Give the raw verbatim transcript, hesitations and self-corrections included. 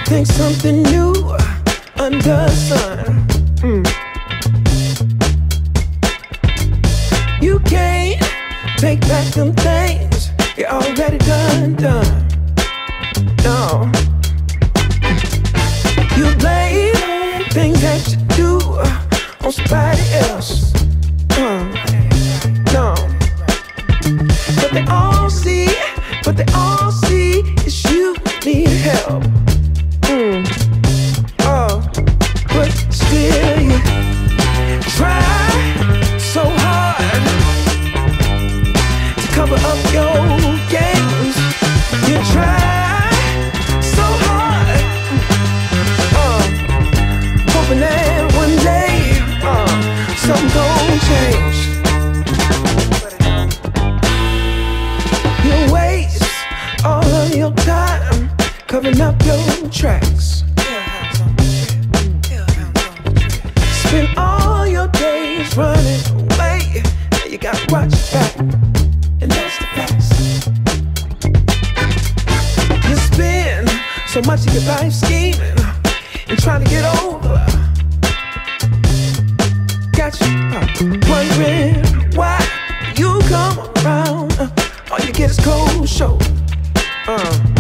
think something new under the sun. Mm. You can't take back them things you already done, done. No. You blame things that you do on somebody else. Uh, no. But they all see, but they all see is you need help. Mm. Oh, but still you try so hard to cover up your games. You try so hard, uh, hoping that one day uh, something gon' change. You waste all of your time covering up your tracks. Spend all your days running away. Now you gotta watch your back, and that's the facts. You spend so much of your life scheming and trying to get over. Got you uh, wondering why you come around. Uh, all you get is cold shoulder. Uh.